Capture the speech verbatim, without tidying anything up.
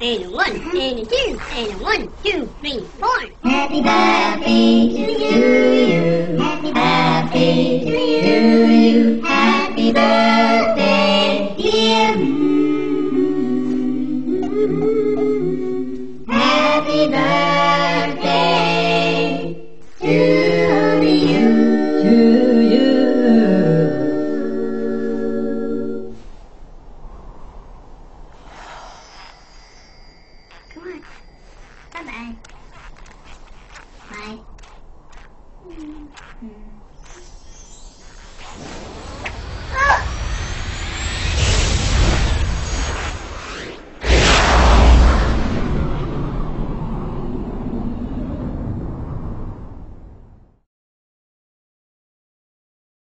and a one, and a two, and a one, two, three, four. Happy birthday to you. Happy birthday to you. Happy birthday, dear. Happy birthday to you. To you. Come on. Bye-bye. Bye. Mm-hmm.